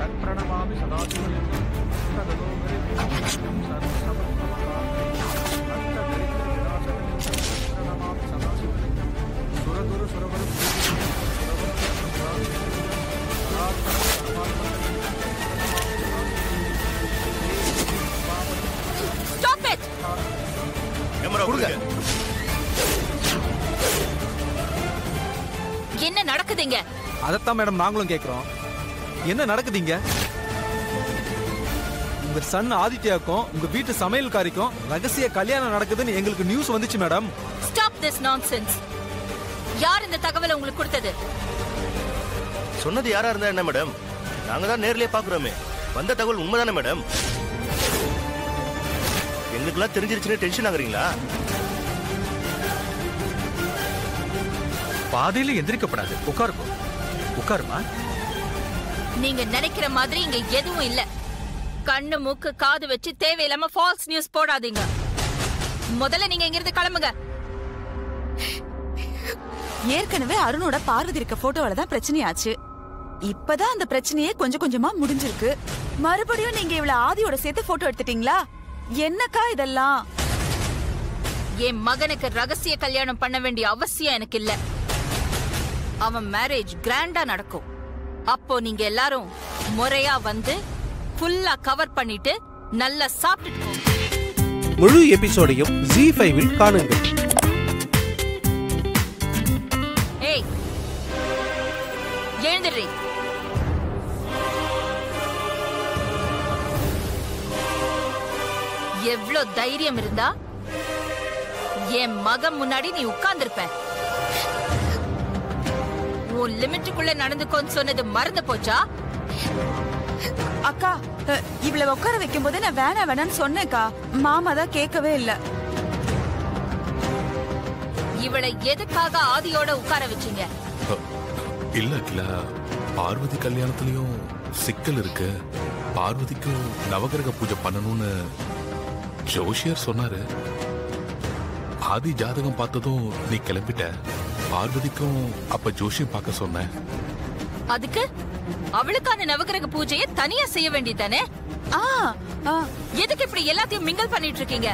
प्रणमामि सदाशिवं तदलोकरे प्रणमामि सदाशिवं सुरगुरु सुरवरु Stop it! என்ன நடக்குதுங்க? அதத்தான் மேடம் நாங்களும் கேக்குறோம். என்ன நடக்குதுங்க? உங்க சன் ஆதித்யாக்கும் உங்க வீட்டு சமையல்காரிக்கும் ரகசிய கல்யாணம் நடக்குதுன்னு எங்களுக்கு நியூஸ் வந்துச்சு மேடம். Stop this nonsense. யார் இந்த தகவலை உங்களுக்கு கொடுத்தது? சொன்னது யாரா இருந்தா என்ன மேடம்? நாங்க தான் நேர்லயே பாக்குறோமே. வந்த தகவல் உண்மைதானே மேடம்? எங்களுக்குலாம் தெரிஞ்சிருச்சுன்னு டென்ஷன் ஆகுறீங்களா? பாதையில எந்திரிக்கப்படாது. உட்காருமா. நீங்க நினைக்கிற மாதிரி இங்க எதுவும் இல்ல. கண்ணு மூக்கு காது வச்சு தேவையில்லாம ஃபால்ஸ் நியூஸ் போடாதீங்க. முதல்ல நீங்க இங்க இருந்து கிளம்புங்க. ஏற்கனவே அருணோட பார்வதி இருக்க போட்டோவால தான் பிரச்சனையாச்சு. இப்பதான் அந்த பிரச்சனையே கொஞ்சம் கொஞ்சமா முடிஞ்சிருக்கு. மறுபடியும் நீங்க இவ்வளவு ஆதியோட சேர்த்து போட்டோ எடுத்துட்டீங்களா? என்னக்கா இதெல்லாம்? என் மகனுக்கு ரகசிய கல்யாணம் பண்ண வேண்டிய அவசியம் எனக்கு இல்ல. அவன் மேரேஜ் கிராண்டா நடக்கும். அப்போ நீங்க எல்லாரும் முறையா வந்து ஃபுல்லா கவர் பண்ணிட்டு நல்லா சாப்பிட்டுட்டு போங்க. முழு எபிசோடையும் ZEE5 காணுங்கள். ஏய், எழுந்திரு. எவ்ளோ தைரியம் இருந்தா என் மகன் முன்னாடி நீ உட்கார்ந்திருப்ப. உன் லிமிட்டுக்குள்ள நடந்துக்கோன்னு சொன்னது மறந்து போச்சா? அக்கா, இவ்வளவு உட்கார வைக்கும் போது நான் வேணான்னு சொன்னேக்கா. மாமா தான் கேட்கவே இல்ல. இவளை எதுக்காக ஆதியோட உட்கார வச்சீங்க? இல்ல அகில, பார்வதி கல்யாணத்திலயும் சிக்கல் இருக்கு. பார்வதிக்கும் நவகிரக பூஜை பண்ணணும்னு ஜோஷியர் சொன்னாரு. ஆதி ஜாதகம் பார்த்ததும் நீ கிளம்பிட்ட. பார்வதிக்கும் அப்ப ஜோஷியம் பார்க்க சொன்னேன். அதுக்கு அவளுக்கான நவகிரக பூஜையை தனியா செய்ய வேண்டியதானே? எதுக்கு இப்படி எல்லாத்தையும் மிங்கல் பண்ணிட்டு இருக்கீங்க?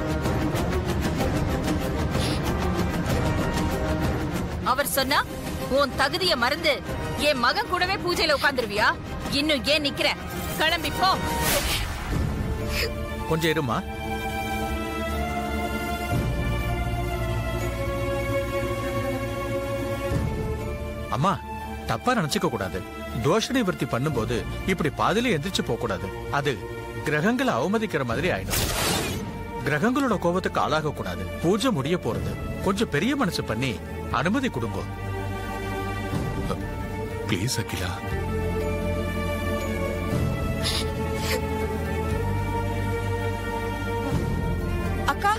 அவர் சொன்னா உன் தகுதிய மறந்து என் மகன் கூடவே பூஜையில உட்கார்ந்துருவியா? இன்னும் ஏன் நிக்கிற? கிளம்பி போ. கொஞ்சம் இருமா. அம்மா, தப்பா நினைச்சுக்க கூடாது. தோஷ நிவர்த்தி பண்ணும்போது இப்படி பாதியில எந்திரிச்சு போக கூடாது. அது கிரகங்களை அவமதிக்கிற மாதிரி ஆயிடும். கிரகங்களோட கோபத்துக்கு ஆளாக கூடாது. பூஜை முடிய போறது. கொஞ்சம் பெரிய மனசு பண்ணி அனுமதி கொடுங்க. ப்ளீஸ் அகிலா. அக்கா,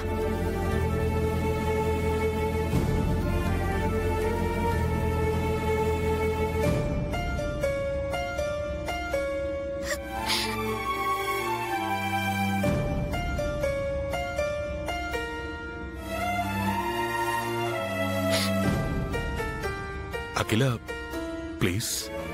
அகிலா ப்ளீஸ்.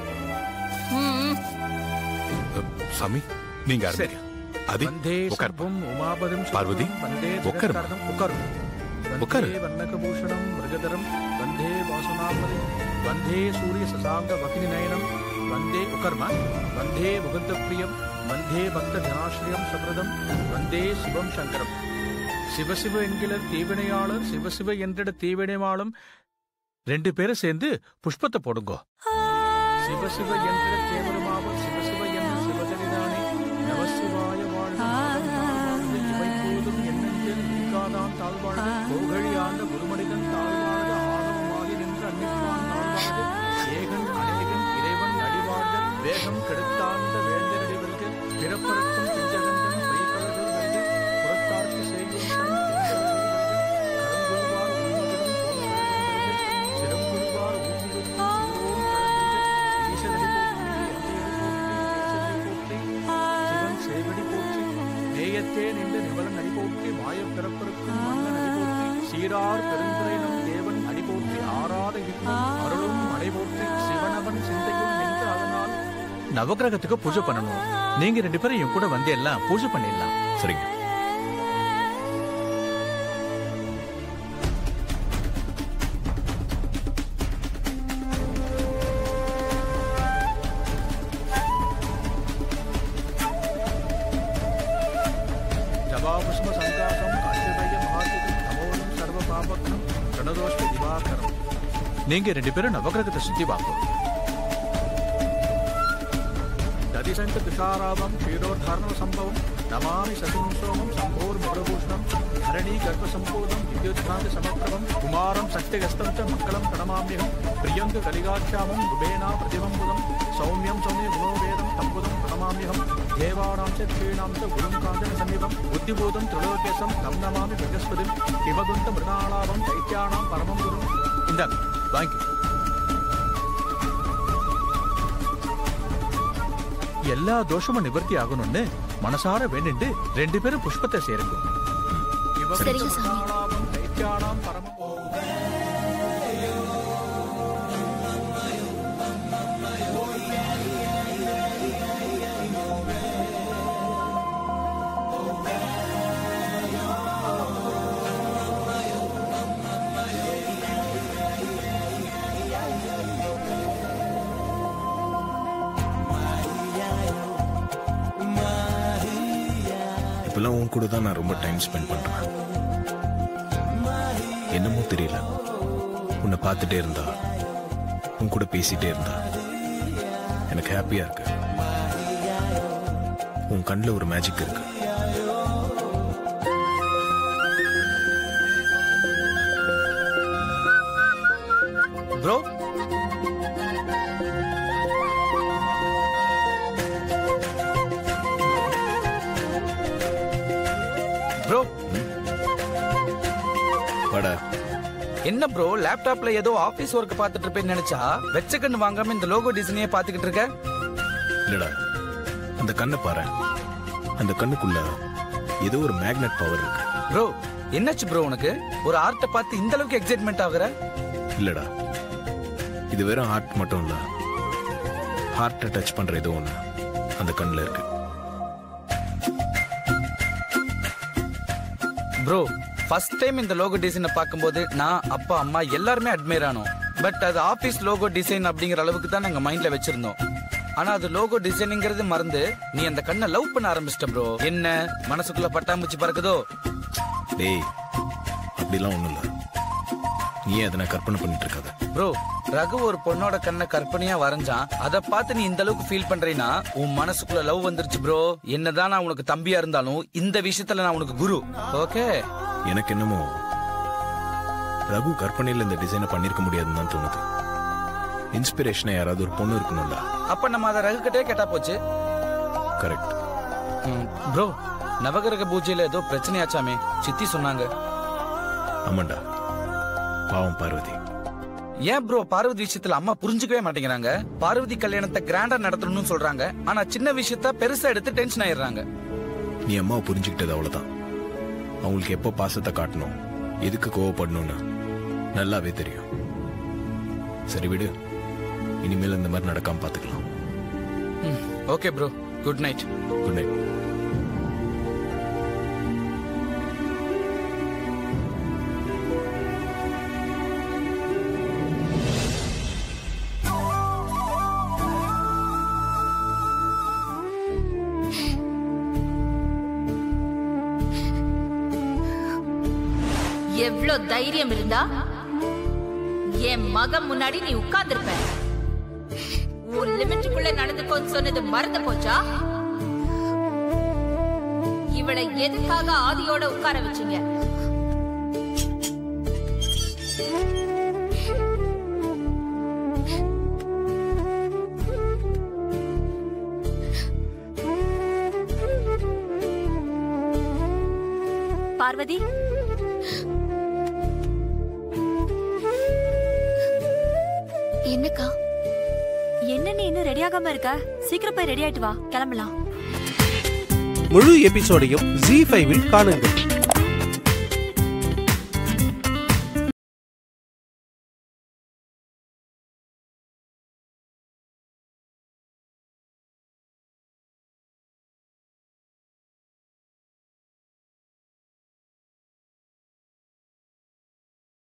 சாமி, நீங்க ஆரம்பிங்க. அது பார்வதி உட்காரு. உட்காரு. வர்ணகபூஷணம் மிருகதரம் வந்தே வாசுநாமதி வந்தே சூரிய சசாங்க வகினி நயனம் வந்தே உட்காருமா. வந்தே முகுந்த பிரியம் வந்தே பக்த ஜனாஸ்ரீயம் சப்ரதம் வந்தே சிவம் சங்கரம். சிவசிவ என்கிற தீவினையாளர் சிவசிவ என்றிட தீவினையாளும் ரெண்டு பேரும் சேர்ந்து புஷ்பத்தை போடுங்கோ. சிவசிவ என்ற தேவருமாவர் சிவசிவ என்ற சிவகரிதானே நமசிவாய வாழ்ந்து இவை போதும் என்னென்று நீக்காதான் தாழ்வாழ்ந்து கோகழி ஆண்ட குருமனிதன் தாழ்வாழ்ந்து ஆணவமாகி நின்று அன்னிப்பான் தாழ்வாழ்ந்து ஏகன் அநேகன் இறைவன் அடிவாழ்ந்த வேகம் கெடுத்தாண்ட வேந்தரடிவர்க்கு பிறப்பருக்கும் பிஞ்சகந்தன் மெய்கலர்கள் வெல்க புறத்தார்க்கு செய்யும் சீரார் பெருந்துரையிலும் தேவன் அடிபோற்றி ஆறாத இன்பம் அருளும் அடைபோற்றி சிவனவன் சிந்தையும் நின்று அதனால் நவகிரகத்துக்கு பூஜை பண்ணணும். நீங்க 2 பேரும் என் கூட வந்து எல்லாம் பூஜை பண்ணிடலாம். சரிங்க. ஜபாபுஷ்ம சங்காசம் காஷ்யபய மகாத்மம் நமோனம் சர்வ பாபக்னம் பிரணதோஷ்ட திவாகரம். நீங்க 2 பேரும் நவகிரகத்தை சுத்தி வாங்க. ததிசங்க துஷாராபம் க்ஷீரோத்தாரண சம்பவம் நமாமி சசுனம் சோமம் சம்போர் முகரபூஷணம் தரணி கர்ப்ப சம்போதம் வித்யுத்காந்த சமக்கிரமம் குமாரம் சக்திகஸ்தம் ச மக்களம் பிரணமாம்யகம் பிரியங்க கலிகாட்சாமம் குபேனா பிரதிபம்புதம் சௌமியம் சௌமிய குணோவேதம் தம்புதம் பிரணமாம்யகம் தேவானாம் ச க்ஷீணாம் ச குரும் காஞ்சன சமீபம் புத்திபூதம் திரிலோகேசம் தம் நமாமி பிரகஸ்பதிம் கிமகுந்த மிருணாளாபம் தைத்யானாம் பரமம் குரும். இந்தாங்க வாங்கி. எல்லா தோஷமும் நிவர்த்தி ஆகணும்னு மனசார வேண்டிட்டு 2 பேரும் புஷ்பத்தை சேருங்க. இப்பெல்லாம் உன் கூட தான் நான் ரொம்ப டைம் ஸ்பெண்ட் பண்றேன். என்னமோ தெரியல, உன்னை பார்த்துட்டே இருந்தா, உன் கூட பேசிட்டே இருந்தா எனக்கு ஹாப்பியா இருக்கு. உன் கண்ணில் ஒரு மேஜிக் இருக்கு. ப்ரோ, ப்ரோ வாடா. என்ன ப்ரோ, லேப்டாப்ல ஏதோ ஆபீஸ் ஒர்க் பார்த்துட்டு இருப்பேன்னு நினைச்சா வெச்ச கண்ணு வாங்காம இந்த லோகோ டிசைனையே பார்த்துக்கிட்டு இருக்க? இல்லடா, அந்த கண்ணை பாரு. அந்த கண்ணுக்குள்ள ஏதோ ஒரு மேக்னெட் பவர் இருக்கு. ப்ரோ, என்னாச்சு ப்ரோ உனக்கு? ஒரு ஆர்ட்டை பார்த்து இந்த அளவுக்கு எக்ஸைட்மெண்ட் ஆகுற? இல்லடா, இது வெறும் ஆர்ட் மட்டும் இல்ல, ஹார்ட்டை டச் பண்ற ஏதோ ஒண்ணு அந்த கண்ணுல இருக்கு. ப்ரோ, ஃபர்ஸ்ட் டைம் இந்த லோகோ டிசைனை பார்க்கும்போது நான், அப்பா, அம்மா எல்லாருமே அட்மையர் ஆனோம். பட் அது ஆபீஸ் லோகோ டிசைன் அப்படிங்கிற அளவுக்கு தான் நாங்க மைண்ட்ல வச்சிருந்தோம். ஆனா அது லோகோ டிசைனிங்கிறது மறந்து நீ அந்த கண்ணை லவ் பண்ண ஆரம்பிச்சிட்ட ப்ரோ. என்ன மனசுக்குள்ள பட்டாம்பூச்சி பறக்குதோ? டேய், அப்படிலாம் ஒண்ணும் இல்ல, நீ அதனை கற்பனை பண்ணிட்டு இருக்காத. ப்ரோ, ரகு ஒரு பொண்ணோட கண்ணை கற்பனையா வரைஞ்சான். அதை பார்த்து நீ இந்த அளவுக்கு ஃபீல் பண்றீன்னா உன் மனசுக்குள்ள லவ் வந்துருச்சு ப்ரோ. என்னதான் நான் உனக்கு தம்பியா இருந்தாலும் இந்த விஷயத்துல நான் உனக்கு குரு. ஓகே? எனக்கு என்னமோ ரகு கற்பனையில இந்த டிசைனை பண்ணிருக்க முடியாதுன்னு தான் தோணுது. இன்ஸ்பிரேஷனா யாராவது ஒரு பொண்ணு இருக்கணும்ல. அப்ப நம்ம அதை ரகு கிட்டே கேட்டா போச்சு. கரெக்ட். ப்ரோ, நவகிரக பூஜையில ஏதோ பிரச்சனையாச்சாமே, சித்தி சொன்னாங்க. ஆமாண்டா, பாவம் பார்வதி. ஏன் ப்ரோ பார்வதி விஷயத்துல அம்மா புரிஞ்சுக்கவே மாட்டேங்கிறாங்க? பார்வதி கல்யாணத்தை கிராண்டா நடத்தணும்னு சொல்றாங்க, ஆனா சின்ன விஷயத்த பெருசா எடுத்து டென்ஷன் ஆயிடுறாங்க. நீ அம்மாவை புரிஞ்சுக்கிட்டது அவ்வளவுதான். அவங்களுக்கு எப்போ பாசத்தை காட்டணும், எதுக்கு கோவப்படணும்னு நல்லாவே தெரியும். சரி விடு, இனிமேல் இந்த மாதிரி நடக்காம பாத்துக்கலாம். Okay bro, good night. Good night. எவ்ளோ தைரியம் இருந்தா என் மகன் முன்னாடி நீ உட்கார்ந்திருப்ப? ஒரு லிமிட்டுக்குள்ள நடந்துக்கோன்னு சொன்னது மறந்து போச்சா? இவளை எதுக்காக ஆதியோட உட்கார வச்சீங்க? பார்வதி, என்னக்கா? என்ன நீ இன்னும் ரெடி ஆகாம இருக்க? சீக்கிரம் போய் ரெடி ஆயிட்டு வா, கிளம்பலாம். முழு எபிசோடையும் Zee5 காணுங்கள்.